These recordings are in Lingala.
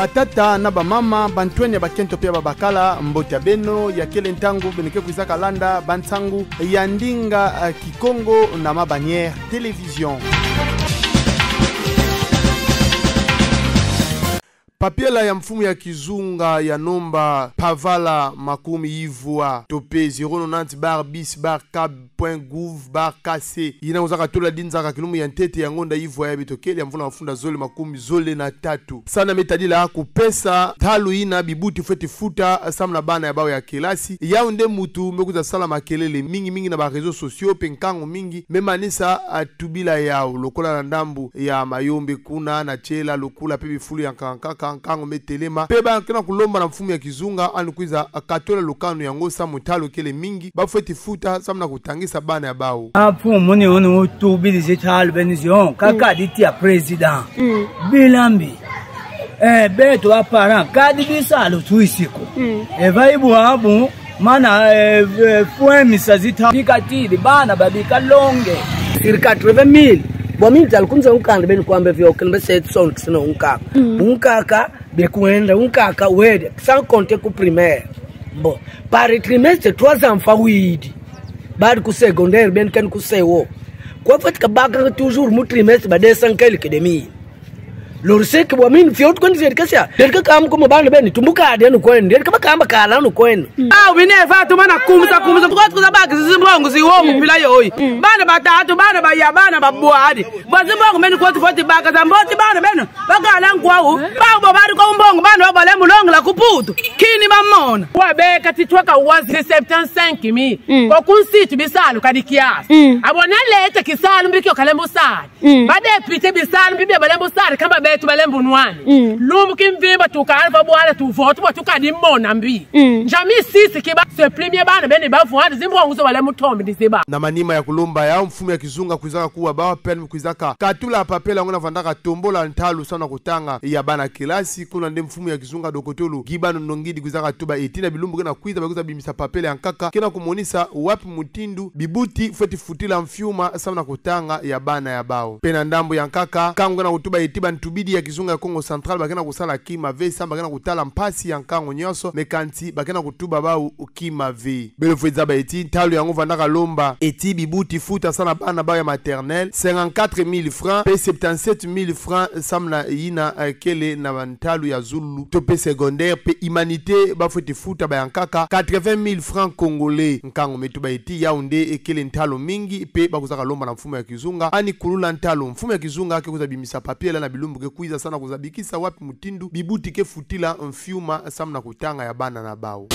batata na bamama bantwenya bakento pia babakala mboti ya beno ya kele ntangu beneke kuizaka landa bantsangu ya ndinga Kikongo na mabanière télévision. Papiela ya mfumu ya kizunga ya nomba pavala makumi ivua tope 090 bar bis bar cab.gouv bar kc ina uzaka tola dinzaka kilumu ya ntete ya ngonda ivua ya bitokeli ya mvula mafunda zole makumi zole na tatu sana metadila haku pesa talu ina bibuti feti futa samna bana ya bao ya kelasi ya unde mutu mekuza sala makelele mingi na ba réseaux sociaux penkango mingi memanisa atubila yao lokola na ndambu ya mayombe kuna na chela lokula pebi fulu ya kankaka kango metelema peba kena kulomba na mfumu ya kizunga anukuiza akatola lukano yango sa mutalo kele mingi bafeti futa samna kutangisa bana ya bao apu moni ono utubilize talo benizyon kaka diti ya president bilambi beto apara kadi bisalo tuisiko evaibu abu mana fue misazita pikatili bana babika longe circa 80,000 Bomi talkunza unkanda beni kwambe vyo kelbe set son kisino unkaka bekuenda unkaka wede sans compter ku primaire bon par trimestre 3 enfants widi bad ku secondaire ben kan ku sewo kwa fait ka baka toujours mu trimestre ba 200 quelques demi lorse ke bomi fiot kon fiot kasia derka kam ko mabana beni tumbuka ade no koen derka kamba kala no koen wine fatu mana kumza kuza baka zimbongo ziwomu pila yoyi bana batatu bana baya bana babwadi bazimbongo beni ko foti baka zamboti bana beno bakala nkwawu babo bari ko mbongo bana babale mulongo la kuputu kini bamona wabeka titwaka wazi 75000 ko kunsitu bisalu kadikiasi abona lete kisalu mbikyo kalembo sali bade pite bisalu bibe balembo sali kamba betu balembo nwani lumu kimvimba tukalfa bwala tuvotu tukadimona mbi jami sisi kiba se premier bana bene bavuana zimbongo zo balembo tombi disiba na manima ya kulomba ya mfumu ya kizunga kuizaka kuwa bawa pen kuizaka katula papela ngona vandaka tombola ntalu sana kutanga ya bana kilasi kuna nde mfumu ya kizunga dokotolo gibano nongidi kuizaka tuba etina bilumbu kena kuiza bakuza bimisa papela ya nkaka kena kumonisa wapi mutindu bibuti feti futila mfiuma sana kutanga ya bana ya bao pena ndambo ya nkaka kangu kena kutuba etiba ntubidi ya kizunga ya Kongo Central bakena kusala kima ve samba bakena kutala mpasi ya nkango nyoso mekanti bakena kutuba bao ukima ve belo fwezaba eti ntalu yango vandaka lomba eti bibuti futa sana bana bao ya maternelle 54,000 francs pe 77,000 francs samna yina kele na ntalu ya Zulu tope secondaire pe humanité bafwete futa ba yankaka 80,000 francs congolais nkango metuba eti yaunde ekele ntalo mingi pe bakuzaka lomba na mfumo ya kizunga ani kulula ntalo mfumo ya kizunga ke kuza bimisa papier na bilumbu ke kuiza sana kuzabikisa wapi mutindu bibuti ke futila mfiuma samna kutanga ya bana na bao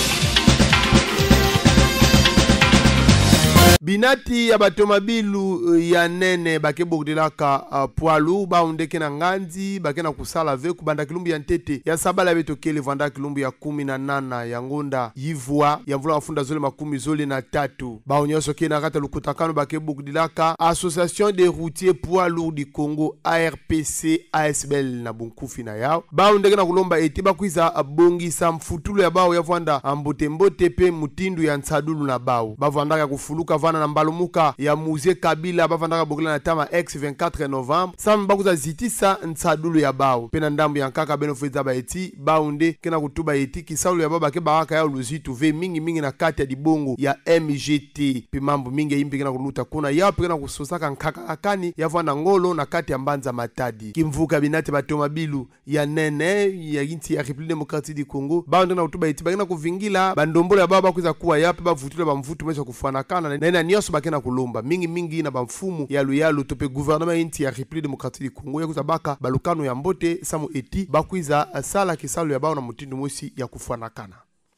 binati ya batomabilu ya nene bake bogdelaka poalu baundeke na nganzi bake na kusala ve kubanda kilumbu ya ntete ya sabala beto kele vanda kilumbu ya 18 ya ngonda yivua ya mvula wafunda zole makumi zole na tatu baonyoso kena kata lukutakano bake bogdelaka Association des routiers poids lourds du Congo ARPC ASBL na bunkufi na yao baundeke na kulomba eti bakuiza bongisa mfutulo ya bao ya vanda mbote pe mutindu ya nsadulu na bao bavandaka kufuluka vana na mbalumuka ya musée Kabila bavandaka bokela na tama ex 24 novembre sam bakuza zitisa nsadulu ya bao pena ndambu ya nkaka beno fweza ba eti baunde kena kutuba eti kisaulu ya baba ke baraka ya luzitu ve mingi na kati ya dibongo ya MGT pe mambo mingi impi kena kuluta kuna ya pe kena kusosaka nkaka akani ya vana ngolo na kati ya mbanza matadi kimvuka binati batomabilu ya nene ya inti ya République démocratique du Congo baunde na kutuba eti bakena kuvingila bandombola ya baba kuza kuwa yape bavutula bamvutu mesha kufanakana na nyoso bakena kulomba mingi na bamfumu yalu tope gouvernement inti ya République démocratique du Congo ya kuzabaka balukano ya mbote samu eti bakwiza sala kisalu ya bao na mutindu mosi ya kufanakana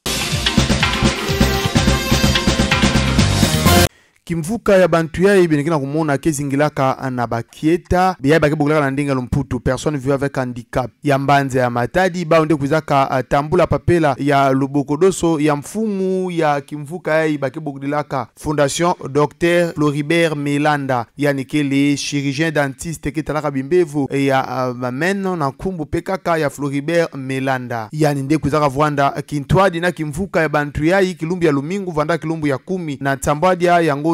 kimvuka ya bantu ya ibi nekina kumona kezingilaka na bakieta biya bake bogulaka na ndinga lumputu personne vivant avec handicap ya mbanze ya matadi baunde kuzaka tambula papela ya lubokodoso ya mfumu ya kimvuka ya ibake bogulaka Fondation Dr Floribert Melanda yani kele chirurgien dentiste ketalaka bimbevu ya mameno na kumbu pekaka ya Floribert Melanda yani nde kuzaka vwanda kintwadi na kimvuka ya bantu ya kilumbu ya lumingu vanda kilumbu ya 10 na tambwadi ya ngonda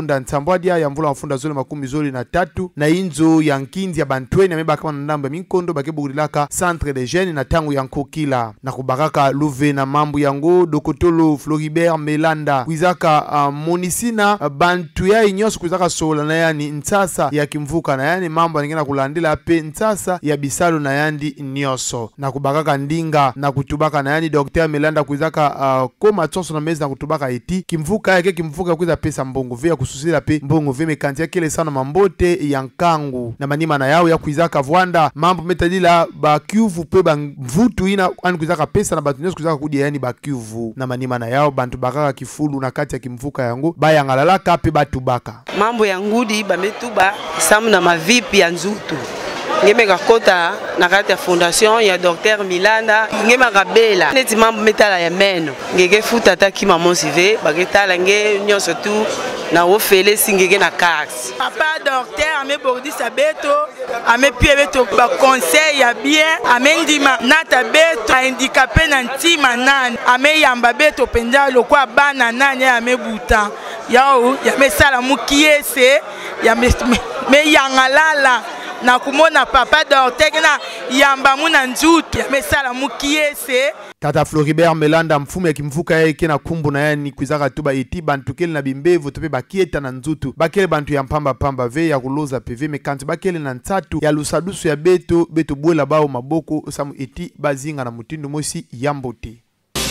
ngunda nsambwadia ya mvula mafunda zole makumi zole na tatu na inzo ya nkindi ya bantweni ameba kama na ndamba minkondo bakebugulilaka centre de jeunes na tangu ya nkokila na kubakaka luve na mambu yango dokotolo Floribert Melanda kuizaka monisina bantu ya inyoso kuizaka sola na yani nsasa ya kimvuka na yani mambo aningena kulandila pe nsasa ya bisalo na yandi nyoso na kubakaka ndinga na kutubaka na yani Dr. Melanda kuizaka koma tonso na mezi na kutubaka iti kimvuka yake kimvuka kuiza pesa mbongo vya kususila pe mbongo vya mekanti ya kele sana mambote ya nkangu na manima na yao ya kuizaka vwanda mambo metadila ba kyuvu pe ba mvutu ina ani kuizaka pesa na batu nyoso kuizaka kudia yani ba kyuvu na manima na yao bantu bakaka kifulu na kati ya kimvuka yangu baya ngalalaka pe batu baka mambo ya ngudi bametuba samu na mavipi ya nzutu ngeme kota na kati ya fondation ya Dr. Melanda ngeme kabela neti mambo metala ya meno ngeke futa taki maman sive baketala nge nyonso tu na ofele singeke na kax papa docteur ame bordisa beto ame pie beto ba conseil ya bien ame ndima nata beto handicapé na ntima nani ame yamba beto penja lokwa bana nani ame buta yao ya mesala mukiese ya me yangalala na kumona papa docteur na yamba muna nzutu ya mesala mukiese Tata Floribert Melanda mfumu ya kimvuka yake na kumbu na yani kuizaka tuba iti bantu kele na bimbevu tope bakieta na nzutu bakele bantu ya mpamba pamba ve ya kuloza pv mekanti bakele na nsatu ya lusadusu ya beto bwela bao maboko samu iti bazinga na mutindu mosi yambote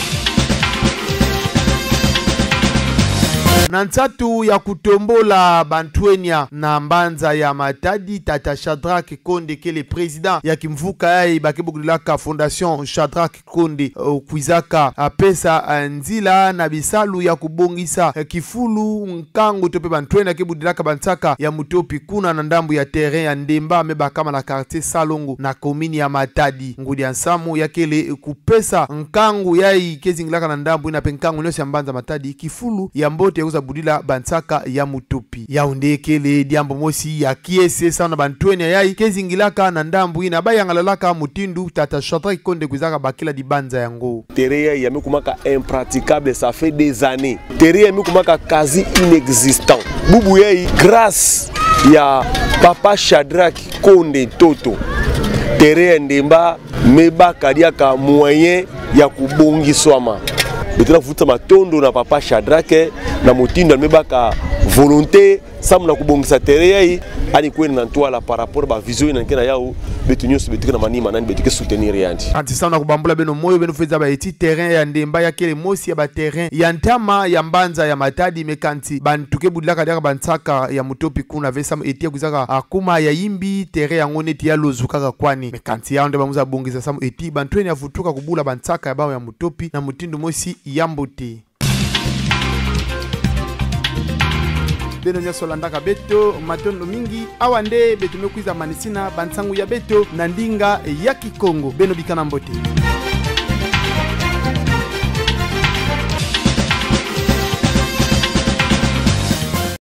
na nsatu ya kutombola bantwenya na mbanza ya Matadi Tata Shadrack Konde kele president ya kimvuka yai bakebugulilaka fondation Shadrack Konde kuizaka pesa nzila na bisalu ya kubongisa kifulu nkangu tope bantwenya kebudilaka bansaka ya mutopi kuna na ndambu ya terrain ya ndemba meba kama na quartier Salongo na komini ya Matadi ngudi ansamu ya kele kupesa nkangu yai kezingilaka na ndambu ina penkangu nyosi ya mbanza Matadi kifulu ya mbote ya budila bansaka ya mutupi yaunde kele diambo mosi ya kiese sana bantweni yai kezingilaka na ndambu ina bayangalalaka mutindu Tata Shadrack Konde kuzaka bakila dibanza yango terrain yamekumaka impraticable ça fait des années terrain yamekumaka quasi inexistant bubu yai grâce ya papa Shadrack Konde toto terrain ndemba meba kadiaka moyen ya kubongiswama betuna futa matondo na papa Shadrack na mutindo almebaka volonté samu na kubongisa terrain ani kwenda na ntwala par rapport ba vision na nkena yao betunyoso betuke na manima nani betuke soutenir yandi anti sana kubambula beno moyo beno feza ba eti terrain ya ndemba ya kele mosi ya ba terrain ya ntama ya mbanza ya Matadi mekanti bantuke budilaka daka bansaka ya mutopi kuna vesa eti kuzaka akuma ya yimbi terrain ya ngoneti ya lozukaka kwani mekanti yao nde bamuza bongisa samu eti bantweni afutuka kubula bansaka ya bao ya mutopi na mutindo mosi yambote beno nyaso landaka beto matondo mingi awande beto mekuiza manisina bansangu ya beto na ndinga ya Kikongo beno bikana mbote.